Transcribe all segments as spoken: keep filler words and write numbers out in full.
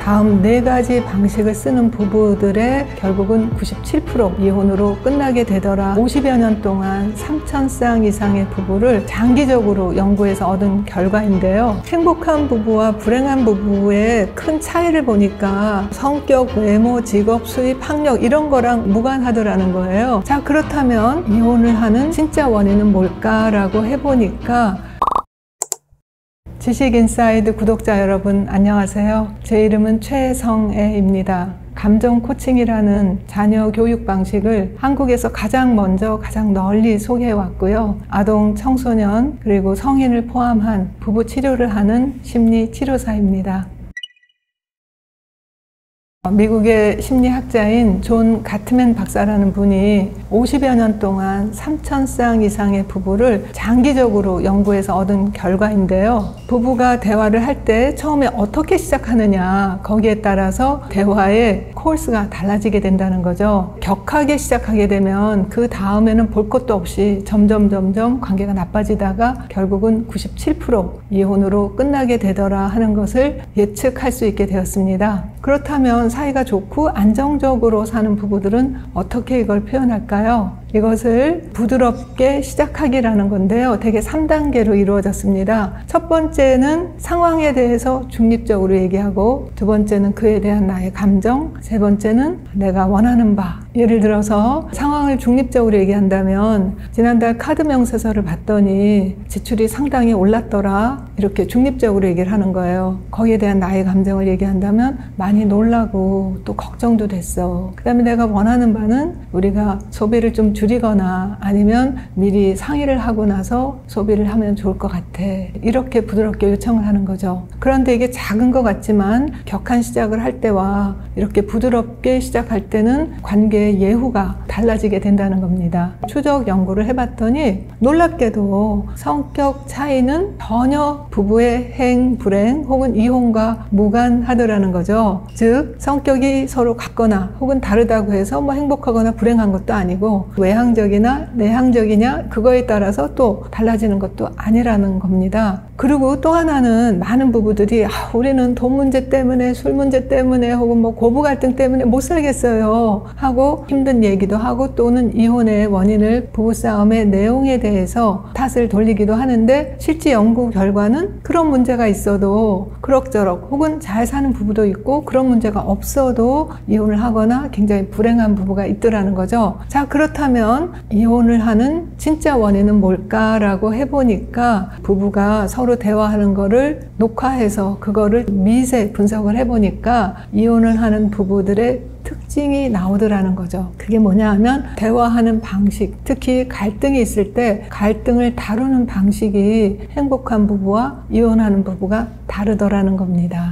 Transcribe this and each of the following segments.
다음 네 가지 방식을 쓰는 부부들의 결국은 구십칠 퍼센트 이혼으로 끝나게 되더라. 오십여 년 동안 삼천 쌍 이상의 부부를 장기적으로 연구해서 얻은 결과인데요. 행복한 부부와 불행한 부부의 큰 차이를 보니까 성격, 외모, 직업, 수입, 학력 이런 거랑 무관하더라는 거예요. 자, 그렇다면 이혼을 하는 진짜 원인은 뭘까라고 해보니까 지식인사이드 구독자 여러분 안녕하세요. 제 이름은 최성애입니다. 감정 코칭이라는 자녀 교육 방식을 한국에서 가장 먼저 가장 널리 소개해 왔고요. 아동, 청소년 그리고 성인을 포함한 부부 치료를 하는 심리 치료사입니다. 미국의 심리학자인 존 가트맨 박사라는 분이 오십여 년 동안 삼천 쌍 이상의 부부를 장기적으로 연구해서 얻은 결과인데요. 부부가 대화를 할 때 처음에 어떻게 시작하느냐 거기에 따라서 대화의 코र्스가 달라지게 된다는 거죠. 격하게 시작하게 되면 그 다음에는 볼 것도 없이 점점 점점 관계가 나빠지다가 결국은 구십칠 퍼센트 이혼으로 끝나게 되더라 하는 것을 예측할 수 있게 되었습니다. 그렇다면 사이가 좋고 안정적으로 사는 부부들은 어떻게 이걸 표현할까요? 이것을 부드럽게 시작하기라는 건데요. 되게 삼 단계로 이루어졌습니다. 첫 번째는 상황에 대해서 중립적으로 얘기하고, 두 번째는 그에 대한 나의 감정, 세 번째는 내가 원하는 바. 예를 들어서 상황을 중립적으로 얘기한다면 지난달 카드 명세서를 봤더니 지출이 상당히 올랐더라 이렇게 중립적으로 얘기를 하는 거예요. 거기에 대한 나의 감정을 얘기한다면 많이 놀라고 또 걱정도 됐어. 그 다음에 내가 원하는 바는 우리가 소비를 좀 줄이거나 아니면 미리 상의를 하고 나서 소비를 하면 좋을 것 같아. 이렇게 부드럽게 요청을 하는 거죠. 그런데 이게 작은 것 같지만 격한 시작을 할 때와 이렇게 부드럽게 시작할 때는 관계의 예후가 달라지게 된다는 겁니다. 추적 연구를 해봤더니 놀랍게도 성격 차이는 전혀 부부의 행, 불행 혹은 이혼과 무관하더라는 거죠. 즉 성격이 서로 같거나 혹은 다르다고 해서 뭐 행복하거나 불행한 것도 아니고 외향적이나 내향적이냐 그거에 따라서 또 달라지는 것도 아니라는 겁니다. 그리고 또 하나는 많은 부부들이 아, 우리는 돈 문제 때문에 술 문제 때문에 혹은 뭐 고부 갈등 때문에 못 살겠어요 하고 힘든 얘기도 하고 또는 이혼의 원인을 부부싸움의 내용에 대해서 탓을 돌리기도 하는데 실제 연구 결과는 그런 문제가 있어도 그럭저럭 혹은 잘 사는 부부도 있고 그런 문제가 없어도 이혼을 하거나 굉장히 불행한 부부가 있더라는 거죠. 자, 그렇다면 이혼을 하는 진짜 원인은 뭘까라고 해보니까 부부가 서로 대화하는 거를 녹화해서 그거를 미세 분석을 해보니까 이혼을 하는 부부들의 특징이 나오더라는 거죠. 그게 뭐냐 하면 대화하는 방식, 특히 갈등이 있을 때 갈등을 다루는 방식이 행복한 부부와 이혼하는 부부가 다르더라는 겁니다.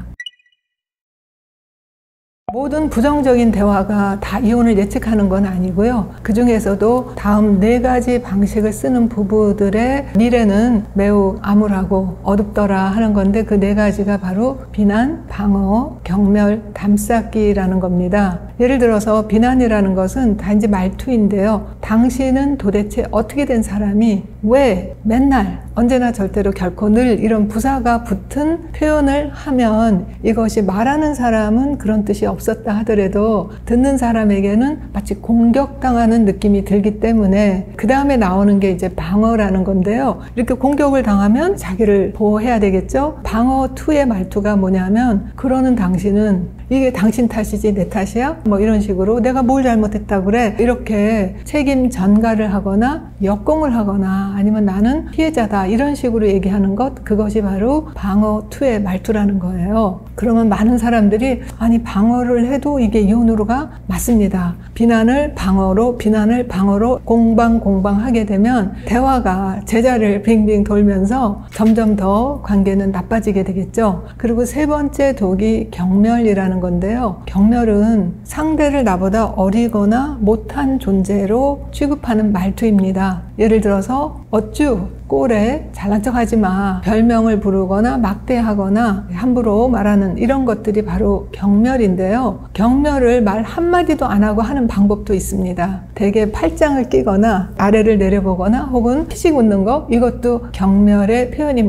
모든 부정적인 대화가 다 이혼을 예측하는 건 아니고요. 그 중에서도 다음 네 가지 방식을 쓰는 부부들의 미래는 매우 암울하고 어둡더라 하는 건데 그 네 가지가 바로 비난, 방어, 경멸, 담쌓기라는 겁니다. 예를 들어서 비난이라는 것은 단지 말투인데요. 당신은 도대체 어떻게 된 사람이 왜 맨날 언제나 절대로 결코 늘 이런 부사가 붙은 표현을 하면 이것이 말하는 사람은 그런 뜻이 없었다 하더라도 듣는 사람에게는 마치 공격당하는 느낌이 들기 때문에 그 다음에 나오는 게 이제 방어라는 건데요. 이렇게 공격을 당하면 자기를 보호해야 되겠죠. 방어 이의 말투가 뭐냐면 그러는 당신은 이게 당신 탓이지 내 탓이야? 뭐 이런 식으로 내가 뭘 잘못했다고 그래? 이렇게 책임 전가를 하거나 역공을 하거나 아니면 나는 피해자다 이런 식으로 얘기하는 것, 그것이 바로 방어 이의 말투라는 거예요. 그러면 많은 사람들이 아니 방어를 해도 이게 이혼으로 가? 맞습니다. 비난을 방어로 비난을 방어로 공방 공방 하게 되면 대화가 제자리를 빙빙 돌면서 점점 더 관계는 나빠지게 되겠죠. 그리고 세 번째 독이 경멸이라는 건데요. 경멸은 상대를 나보다 어리거나 못한 존재로 취급하는 말투입니다. 예를 들어서 어쭈 꼴에 잘난 척 하지 마, 별명을 부르거나 막대하거나 함부로 말하는 이런 것들이 바로 경멸인데요. 경멸을 말 한마디도 안 하고 하는 방법도 있습니다. 대개 팔짱을 끼거나 아래를 내려보거나 혹은 피식 웃는 거, 이것도 경멸의 표현입니다.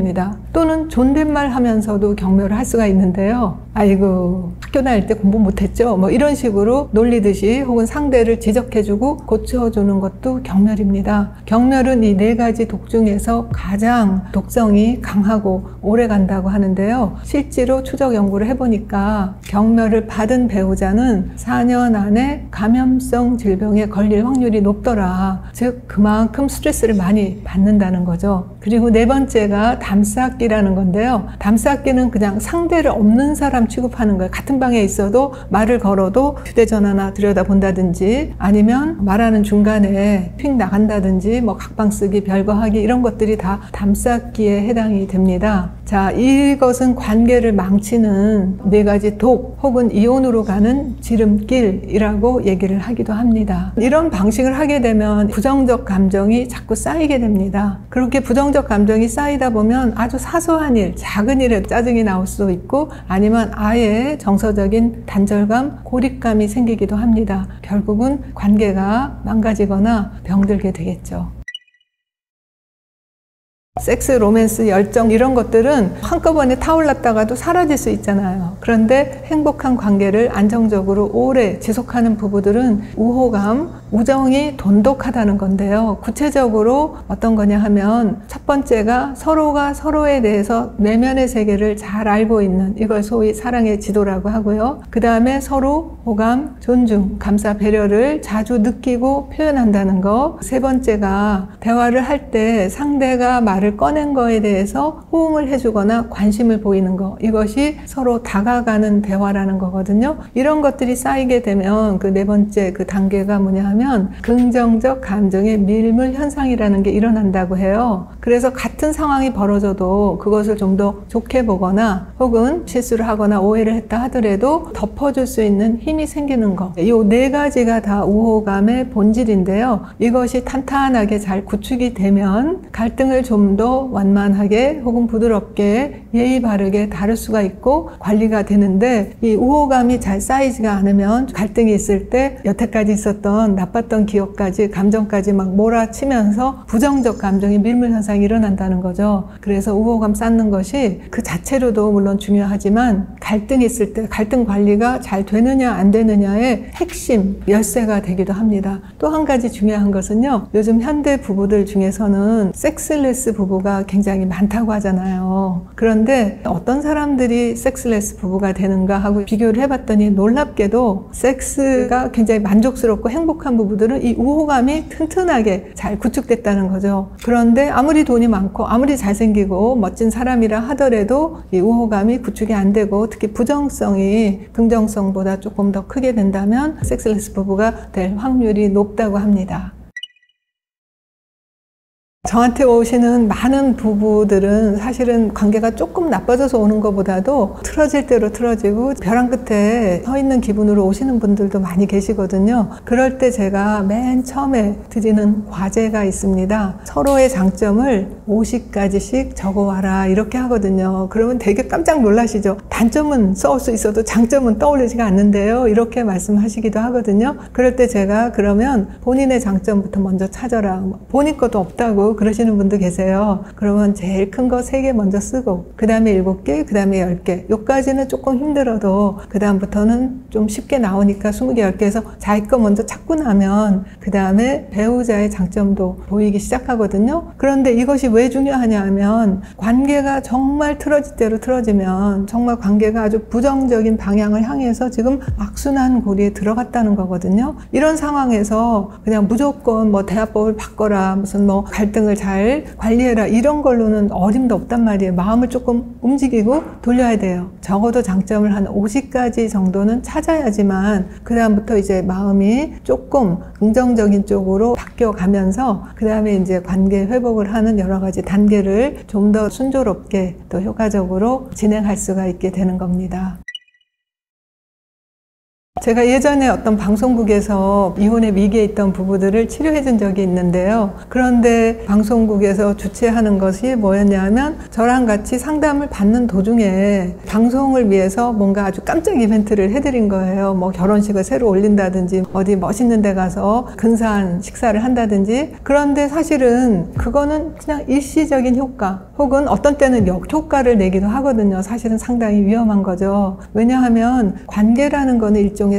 또는 존댓말 하면서도 격려를 할 수가 있는데요. 아이고, 학교 다닐 때 공부 못했죠? 뭐 이런 식으로 놀리듯이 혹은 상대를 지적해주고 고쳐주는 것도 경멸입니다. 경멸은 이 네 가지 독 중에서 가장 독성이 강하고 오래 간다고 하는데요. 실제로 추적 연구를 해보니까 경멸을 받은 배우자는 사 년 안에 감염성 질병에 걸릴 확률이 높더라. 즉 그만큼 스트레스를 많이 받는다는 거죠. 그리고 네 번째가 담쌓기라는 건데요. 담쌓기는 그냥 상대를 없는 사람 취급하는 거예요. 같은 방에 있어도 말을 걸어도 휴대전화나 들여다본다든지 아니면 말하는 중간에 휙 나간다든지 뭐 각방 쓰기, 별거 하기 이런 것들이 다 담쌓기에 해당이 됩니다. 자, 이것은 관계를 망치는 네 가지 독 혹은 이온으로 가는 지름길이라고 얘기를 하기도 합니다. 이런 방식을 하게 되면 부정적 감정이 자꾸 쌓이게 됩니다. 그렇게 부정적 감정이 쌓이다 보면 아주 사소한 일, 작은 일에 짜증이 나올 수도 있고 아니면 아예 정서적인 단절감, 고립감이 생기기도 합니다. 결국은 관계가 망가지거나 병들게 되겠죠. 섹스, 로맨스, 열정 이런 것들은 한꺼번에 타올랐다가도 사라질 수 있잖아요. 그런데 행복한 관계를 안정적으로 오래 지속하는 부부들은 우호감, 우정이 돈독하다는 건데요. 구체적으로 어떤 거냐 하면 첫 번째가 서로가 서로에 대해서 내면의 세계를 잘 알고 있는, 이걸 소위 사랑의 지도라고 하고요. 그 다음에 서로 호감, 존중, 감사, 배려를 자주 느끼고 표현한다는 거. 세 번째가 대화를 할 때 상대가 말을 꺼낸 거에 대해서 호응을 해주거나 관심을 보이는 거. 이것이 서로 다가가는 대화라는 거거든요. 이런 것들이 쌓이게 되면 그 네 번째 그 단계가 뭐냐 하면 긍정적 감정의 밀물 현상이라는 게 일어난다고 해요. 그래서 같은 상황이 벌어져도 그것을 좀 더 좋게 보거나 혹은 실수를 하거나 오해를 했다 하더라도 덮어줄 수 있는 힘이 생기는 거. 이 네 가지가 다 우호감의 본질인데요. 이것이 탄탄하게 잘 구축이 되면 갈등을 좀 더 완만하게 혹은 부드럽게 예의 바르게 다룰 수가 있고 관리가 되는데, 이 우호감이 잘 쌓이지가 않으면 갈등이 있을 때 여태까지 있었던 나빴던 기억까지 감정까지 막 몰아치면서 부정적 감정이 밀물 현상이 일어난다는 거죠. 그래서 우호감 쌓는 것이 그 자체로도 물론 중요하지만 갈등이 있을 때 갈등 관리가 잘 되느냐 안 되느냐의 핵심 열쇠가 되기도 합니다. 또 한 가지 중요한 것은요, 요즘 현대 부부들 중에서는 섹스레스 부부가 굉장히 많다고 하잖아요. 그런데 어떤 사람들이 섹스레스 부부가 되는가 하고 비교를 해봤더니 놀랍게도 섹스가 굉장히 만족스럽고 행복한 부부들은 이 우호감이 튼튼하게 잘 구축됐다는 거죠. 그런데 아무리 돈이 많고 아무리 잘생기고 멋진 사람이라 하더라도 이 우호감이 구축이 안 되고 특히 부정성이 긍정성보다 조금 더 크게 된다면 섹스레스 부부가 될 확률이 높다고 합니다. 저한테 오시는 많은 부부들은 사실은 관계가 조금 나빠져서 오는 것보다도 틀어질 대로 틀어지고 벼랑 끝에 서 있는 기분으로 오시는 분들도 많이 계시거든요. 그럴 때 제가 맨 처음에 드리는 과제가 있습니다. 서로의 장점을 오십 가지씩 적어와라 이렇게 하거든요. 그러면 되게 깜짝 놀라시죠. 단점은 써올 수 있어도 장점은 떠오르지가 않는데요. 이렇게 말씀하시기도 하거든요. 그럴 때 제가 그러면 본인의 장점부터 먼저 찾아라. 본인 것도 없다고 그러시는 분도 계세요. 그러면 제일 큰 거 세 개 먼저 쓰고 그 다음에 일곱 개, 그 다음에 열 개. 요까지는 조금 힘들어도 그 다음부터는 좀 쉽게 나오니까 스무 개, 열 개 해서 자기 거 먼저 찾고 나면 그 다음에 배우자의 장점도 보이기 시작하거든요. 그런데 이것이 왜 중요하냐 하면 관계가 정말 틀어질 대로 틀어지면 정말 관계가 아주 부정적인 방향을 향해서 지금 악순환 고리에 들어갔다는 거거든요. 이런 상황에서 그냥 무조건 뭐 대화법을 바꿔라, 무슨 뭐 갈등을 잘 관리해라 이런 걸로는 어림도 없단 말이에요. 마음을 조금 움직이고 돌려야 돼요. 적어도 장점을 한 오십 가지 정도는 찾아야지만 그 다음부터 이제 마음이 조금 긍정적인 쪽으로 바뀌어 가면서 그 다음에 이제 관계 회복을 하는 여러 가지 단계를 좀 더 순조롭게 또 효과적으로 진행할 수가 있게 되는 겁니다. 제가 예전에 어떤 방송국에서 이혼의 위기에 있던 부부들을 치료해 준 적이 있는데요. 그런데 방송국에서 주최하는 것이 뭐였냐면 저랑 같이 상담을 받는 도중에 방송을 위해서 뭔가 아주 깜짝 이벤트를 해드린 거예요. 뭐 결혼식을 새로 올린다든지 어디 멋있는 데 가서 근사한 식사를 한다든지. 그런데 사실은 그거는 그냥 일시적인 효과 혹은 어떤 때는 역효과를 내기도 하거든요. 사실은 상당히 위험한 거죠. 왜냐하면 관계라는 거는 일종의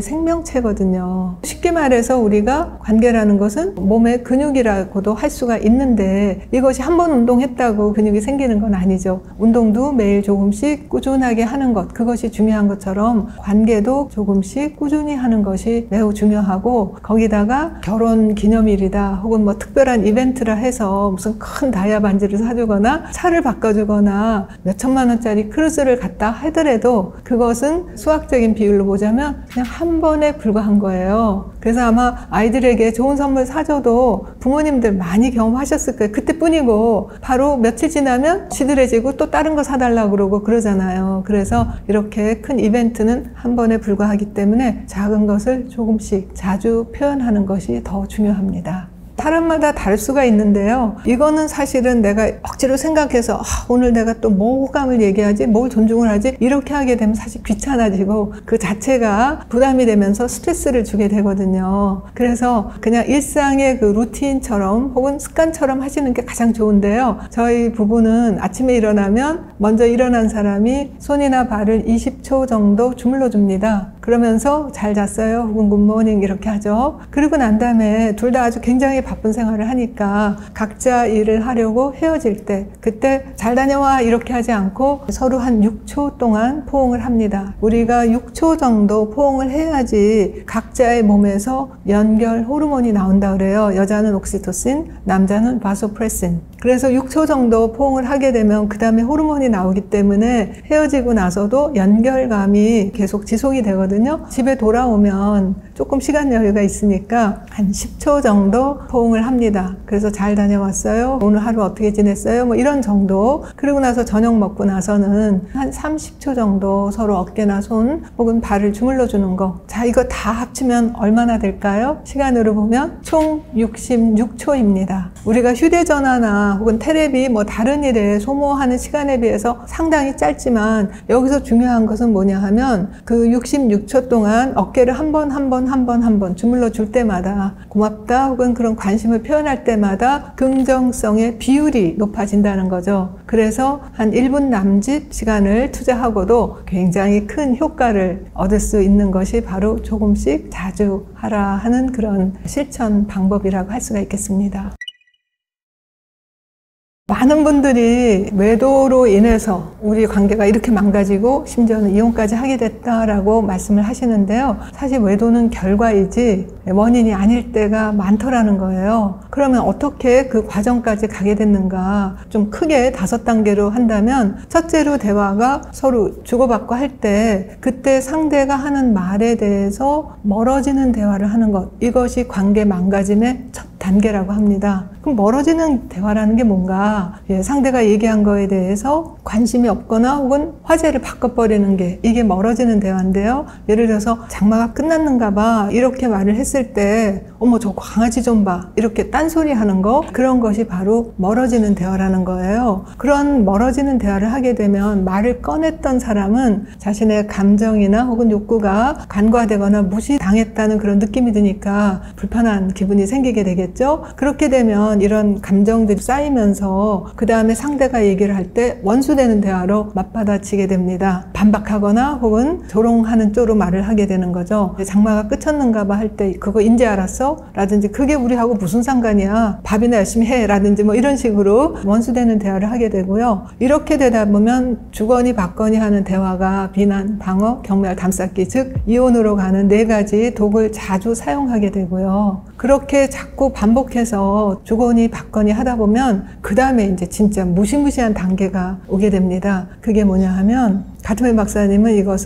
생명체거든요. 쉽게 말해서 우리가 관계라는 것은 몸의 근육이라고도 할 수가 있는데 이것이 한 번 운동했다고 근육이 생기는 건 아니죠. 운동도 매일 조금씩 꾸준하게 하는 것, 그것이 중요한 것처럼 관계도 조금씩 꾸준히 하는 것이 매우 중요하고, 거기다가 결혼 기념일이다 혹은 뭐 특별한 이벤트라 해서 무슨 큰 다이아 반지를 사주거나 차를 바꿔주거나 몇 천만 원짜리 크루즈를 갔다 하더라도 그것은 수학적인 비율로 보자면 그냥 한 번에 불과한 거예요. 그래서 아마 아이들에게 좋은 선물 사줘도 부모님들 많이 경험하셨을 거예요. 그때뿐이고 바로 며칠 지나면 시들해지고 또 다른 거 사달라고 그러고 그러잖아요. 그래서 이렇게 큰 이벤트는 한 번에 불과하기 때문에 작은 것을 조금씩 자주 표현하는 것이 더 중요합니다. 사람마다 다를 수가 있는데요. 이거는 사실은 내가 억지로 생각해서 아, 오늘 내가 또 뭐 호감을 얘기하지, 뭘 존중을 하지, 이렇게 하게 되면 사실 귀찮아지고 그 자체가 부담이 되면서 스트레스를 주게 되거든요. 그래서 그냥 일상의 그 루틴처럼 혹은 습관처럼 하시는 게 가장 좋은데요. 저희 부부는 아침에 일어나면 먼저 일어난 사람이 손이나 발을 이십 초 정도 주물러 줍니다. 그러면서 잘 잤어요 혹은 굿모닝 이렇게 하죠. 그리고 난 다음에 둘 다 아주 굉장히 바쁜 생활을 하니까 각자 일을 하려고 헤어질 때 그때 잘 다녀와 이렇게 하지 않고 서로 한 육 초 동안 포옹을 합니다. 우리가 육 초 정도 포옹을 해야지 각자의 몸에서 연결 호르몬이 나온다 그래요. 여자는 옥시토신, 남자는 바소프레신. 그래서 육 초 정도 포옹을 하게 되면 그 다음에 호르몬이 나오기 때문에 헤어지고 나서도 연결감이 계속 지속이 되거든요. 집에 돌아오면 조금 시간 여유가 있으니까 한 십 초 정도 포옹을 합니다. 그래서 잘 다녀왔어요? 오늘 하루 어떻게 지냈어요? 뭐 이런 정도. 그리고 나서 저녁 먹고 나서는 한 삼십 초 정도 서로 어깨나 손 혹은 발을 주물러 주는 거. 자, 이거 다 합치면 얼마나 될까요? 시간으로 보면 총 육십육 초입니다. 우리가 휴대전화나 혹은 테레비 뭐 다른 일에 소모하는 시간에 비해서 상당히 짧지만 여기서 중요한 것은 뭐냐 하면 그 육십육 초 동안 어깨를 한 번 한 번 한 번 한 번 주물러 줄 때마다 고맙다 혹은 그런 관심을 표현할 때마다 긍정성의 비율이 높아진다는 거죠. 그래서 한 일 분 남짓 시간을 투자하고도 굉장히 큰 효과를 얻을 수 있는 것이 바로 조금씩 자주 하라 하는 그런 실천 방법이라고 할 수가 있겠습니다. 많은 분들이 외도로 인해서 우리 관계가 이렇게 망가지고 심지어는 이혼까지 하게 됐다라고 말씀을 하시는데요. 사실 외도는 결과이지 원인이 아닐 때가 많더라는 거예요. 그러면 어떻게 그 과정까지 가게 됐는가? 좀 크게 다섯 단계로 한다면 첫째로 대화가 서로 주고받고 할 때 그때 상대가 하는 말에 대해서 멀어지는 대화를 하는 것, 이것이 관계 망가짐의 첫 단계라고 합니다. 그럼 멀어지는 대화라는 게 뭔가? 예, 상대가 얘기한 거에 대해서 관심이 없거나 혹은 화제를 바꿔버리는 게 이게 멀어지는 대화인데요. 예를 들어서 장마가 끝났는가 봐 이렇게 말을 했을 때 어머 저 강아지 좀 봐 이렇게 딴소리 하는 거, 그런 것이 바로 멀어지는 대화라는 거예요. 그런 멀어지는 대화를 하게 되면 말을 꺼냈던 사람은 자신의 감정이나 혹은 욕구가 간과되거나 무시당했다는 그런 느낌이 드니까 불편한 기분이 생기게 되겠죠. 그렇게 되면 이런 감정들이 쌓이면서 그 다음에 상대가 얘기를 할 때 원수되는 대화로 맞받아치게 됩니다. 반박하거나 혹은 조롱하는 쪽으로 말을 하게 되는 거죠. 장마가 끝쳤는가 봐 할 때 그거 인제 알았어? 라든지 그게 우리하고 무슨 상관이야? 밥이나 열심히 해? 라든지 뭐 이런 식으로 원수되는 대화를 하게 되고요. 이렇게 되다 보면 주거니 받거니 하는 대화가 비난, 방어, 경멸, 담쌓기, 즉 이혼으로 가는 네 가지 독을 자주 사용하게 되고요. 그렇게 자꾸 반복해서 주거니 받거니 하다 보면 그 다음에 이제 진짜 무시무시한 단계가 오게 됩니다. 그게 뭐냐 하면 가트맨 박사님은 이것을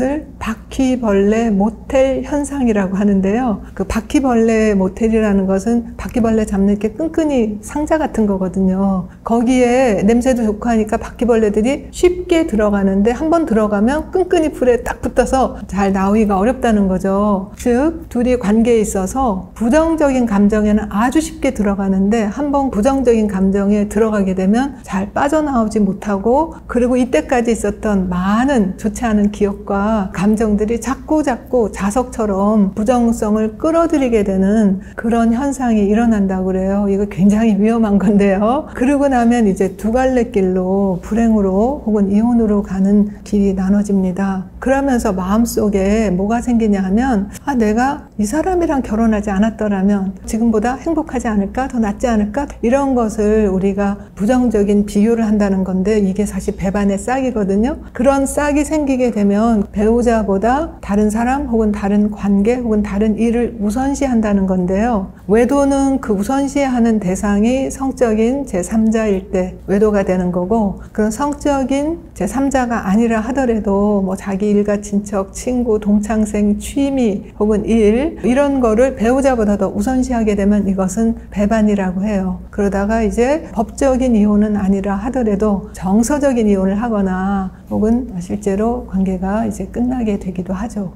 바퀴벌레 모텔 현상이라고 하는데요. 그 바퀴벌레 모텔이라는 것은 바퀴벌레 잡는 게 끈끈이 상자 같은 거거든요. 거기에 냄새도 좋고 하니까 바퀴벌레들이 쉽게 들어가는데 한번 들어가면 끈끈이 불에 딱 붙어서 잘 나오기가 어렵다는 거죠. 즉 둘이 관계에 있어서 부정적인 감정에는 아주 쉽게 들어가는데 한번 부정적인 감정에 들어가게 되면 잘 빠져나오지 못하고, 그리고 이때까지 있었던 많은 좋지 않은 기억과 감정들이 자꾸 자꾸 자석처럼 부정성을 끌어들이게 되는 그런 현상이 일어난다고 그래요. 이거 굉장히 위험한 건데요. 그러고 나면 이제 두 갈래 길로, 불행으로 혹은 이혼으로 가는 길이 나눠집니다. 그러면서 마음속에 뭐가 생기냐 하면, 아, 내가 이 사람이랑 결혼하지 않았더라면 지금보다 행복하지 않을까? 더 낫지 않을까? 이런 것을 우리가 부정적인 비유를 한다는 건데, 이게 사실 배반의 싹이거든요. 그런 싹이 생기게 되면 배우자보다 다른 사람 혹은 다른 관계 혹은 다른 일을 우선시한다는 건데요. 외도는 그 우선시하는 대상이 성적인 제삼자일 때 외도가 되는 거고, 그런 성적인 제삼자가 아니라 하더라도 뭐 자기 일가 친척, 친구, 동창생, 취미 혹은 일, 이런 거를 배우자보다 더 우선시하게 되면 이것은 배반이라고 해요. 그러다가 이제 법적인 이혼은 아니라 하더라도 정서적인 이혼을 하거나 혹은 실제로 관계가 이제 끝나게 되기도 하죠.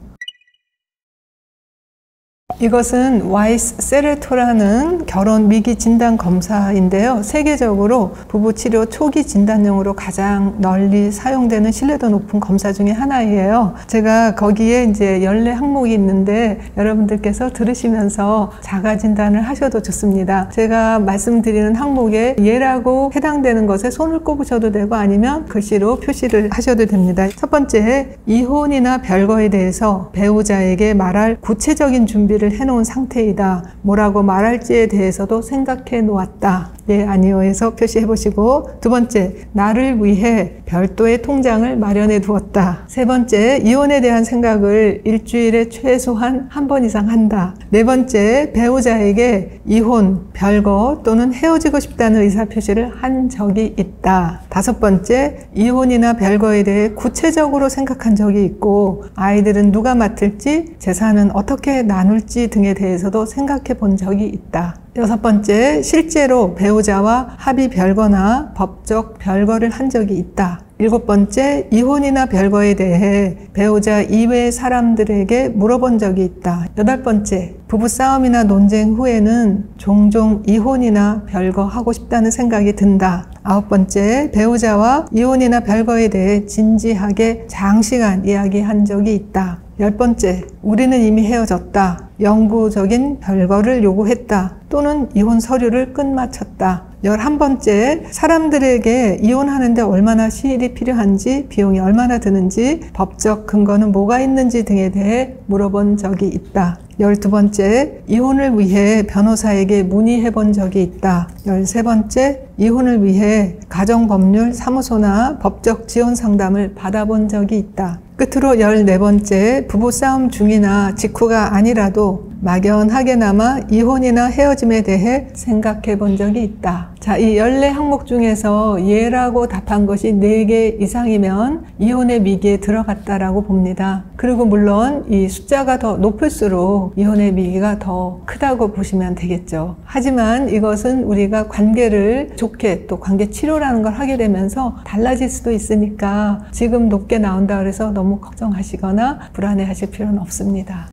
이것은 와이스 세레토라는 결혼 위기 진단 검사인데요. 세계적으로 부부 치료 초기 진단용으로 가장 널리 사용되는 신뢰도 높은 검사 중에 하나예요. 제가 거기에 이제 열네 항목이 있는데 여러분들께서 들으시면서 자가 진단을 하셔도 좋습니다. 제가 말씀드리는 항목에 예라고 해당되는 것에 손을 꼽으셔도 되고 아니면 글씨로 표시를 하셔도 됩니다. 첫 번째, 이혼이나 별거에 대해서 배우자에게 말할 구체적인 준비를 해놓은 상태이다. 뭐라고 말할지에 대해서도 생각해 놓았다. 네, 아니요 해서 표시해 보시고. 두 번째, 나를 위해 별도의 통장을 마련해 두었다. 세 번째, 이혼에 대한 생각을 일주일에 최소한 한 번 이상 한다. 네 번째, 배우자에게 이혼, 별거 또는 헤어지고 싶다는 의사표시를 한 적이 있다. 다섯 번째, 이혼이나 별거에 대해 구체적으로 생각한 적이 있고, 아이들은 누가 맡을지, 재산은 어떻게 나눌지 등에 대해서도 생각해 본 적이 있다. 여섯 번째, 실제로 배우자와 합의 별거나 법적 별거를 한 적이 있다. 일곱 번째, 이혼이나 별거에 대해 배우자 이외의 사람들에게 물어본 적이 있다. 여덟 번째, 부부싸움이나 논쟁 후에는 종종 이혼이나 별거 하고 싶다는 생각이 든다. 아홉 번째, 배우자와 이혼이나 별거에 대해 진지하게 장시간 이야기한 적이 있다. 열 번째, 우리는 이미 헤어졌다. 영구적인 별거를 요구했다. 또는 이혼 서류를 끝마쳤다. 열한 번째, 사람들에게 이혼하는데 얼마나 시일이 필요한지, 비용이 얼마나 드는지, 법적 근거는 뭐가 있는지 등에 대해 물어본 적이 있다. 열두 번째, 이혼을 위해 변호사에게 문의해 본 적이 있다. 열세 번째, 이혼을 위해 가정법률 사무소나 법적 지원 상담을 받아본 적이 있다. 끝으로 열네 번째, 부부싸움 중이나 직후가 아니라도 막연하게나마 이혼이나 헤어짐에 대해 생각해 본 적이 있다. 자, 이 열네 항목 중에서 예라고 답한 것이 네 개 이상이면 이혼의 위기에 들어갔다라고 봅니다. 그리고 물론 이 숫자가 더 높을수록 이혼의 위기가 더 크다고 보시면 되겠죠. 하지만 이것은 우리가 관계를 좋게, 또 관계 치료라는 걸 하게 되면서 달라질 수도 있으니까 지금 높게 나온다 그래서 너무 걱정하시거나 불안해하실 필요는 없습니다.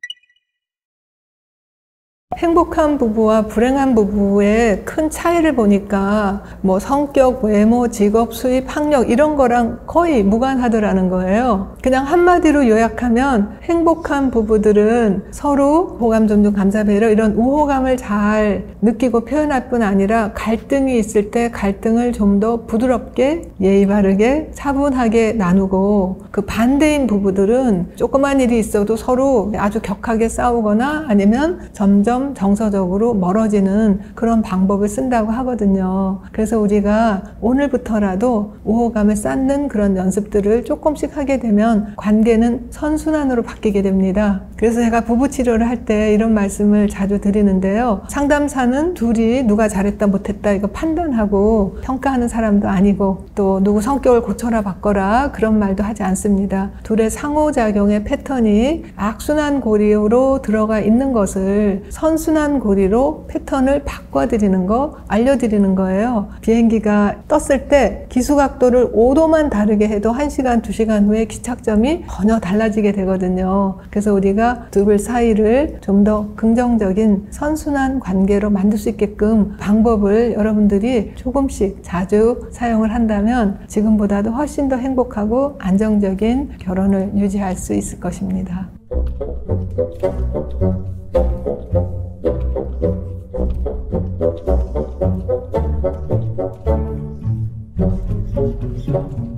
행복한 부부와 불행한 부부의 큰 차이를 보니까 뭐 성격, 외모, 직업, 수입, 학력 이런 거랑 거의 무관하더라는 거예요. 그냥 한마디로 요약하면 행복한 부부들은 서로 호감, 존중, 감사, 배려 이런 우호감을 잘 느끼고 표현할 뿐 아니라 갈등이 있을 때 갈등을 좀 더 부드럽게 예의 바르게 차분하게 나누고, 그 반대인 부부들은 조그만 일이 있어도 서로 아주 격하게 싸우거나 아니면 점점 점점 정서적으로 멀어지는 그런 방법을 쓴다고 하거든요. 그래서 우리가 오늘부터라도 우호감을 쌓는 그런 연습들을 조금씩 하게 되면 관계는 선순환으로 바뀌게 됩니다. 그래서 제가 부부 치료를 할 때 이런 말씀을 자주 드리는데요. 상담사는 둘이 누가 잘했다 못했다 이거 판단하고 평가하는 사람도 아니고 또 누구 성격을 고쳐라 바꿔라 그런 말도 하지 않습니다. 둘의 상호작용의 패턴이 악순환 고리로 들어가 있는 것을 선순환 고리로 패턴을 바꿔드리는 거, 알려드리는 거예요. 비행기가 떴을 때 기수각도를 오 도만 다르게 해도 한 시간, 두 시간 후에 기착점이 전혀 달라지게 되거든요. 그래서 우리가 두 분 사이를 좀 더 긍정적인 선순환 관계로 만들 수 있게끔 방법을 여러분들이 조금씩 자주 사용을 한다면 지금보다도 훨씬 더 행복하고 안정적인 결혼을 유지할 수 있을 것입니다. Thank you.